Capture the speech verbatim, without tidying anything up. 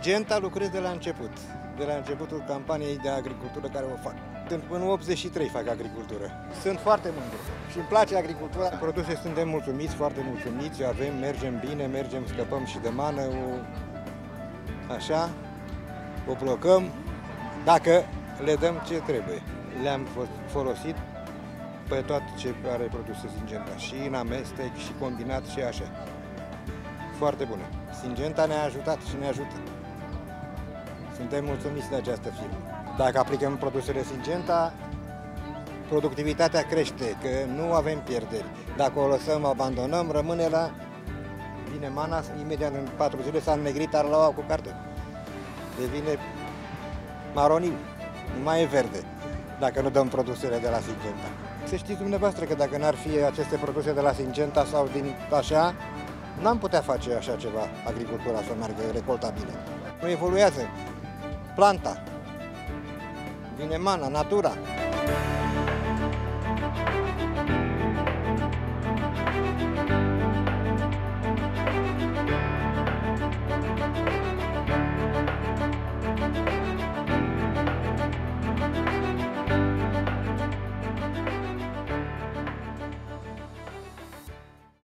Singenta lucrez de la început, de la începutul campaniei de agricultură care o fac. Sunt până optzeci și trei fac agricultură. Sunt foarte mândru și îmi place agricultura. Produse suntem mulțumiți, foarte mulțumiți, avem, mergem bine, mergem, scăpăm și de mană, o, așa, o blocăm, dacă le dăm ce trebuie. Le-am folosit pe toate ce are produse Singenta, și în amestec, și combinat, și așa. Foarte bună. Singenta ne-a ajutat și ne ajută. Suntem mulțumiți de această firmă. Dacă aplicăm produsele Singenta, productivitatea crește, că nu avem pierderi. Dacă o lăsăm, abandonăm, rămâne la... Vine mana, imediat în patru zile s-a înnegrit arlaua cu cartofi. Devine maroniu, nu mai e verde, dacă nu dăm produsele de la Singenta. Să știți dumneavoastră că dacă n-ar fi aceste produse de la Singenta sau din așa, n-am putea face așa ceva, agricultura să meargă recoltabilă. Nu evoluează planta, vine mana, natura.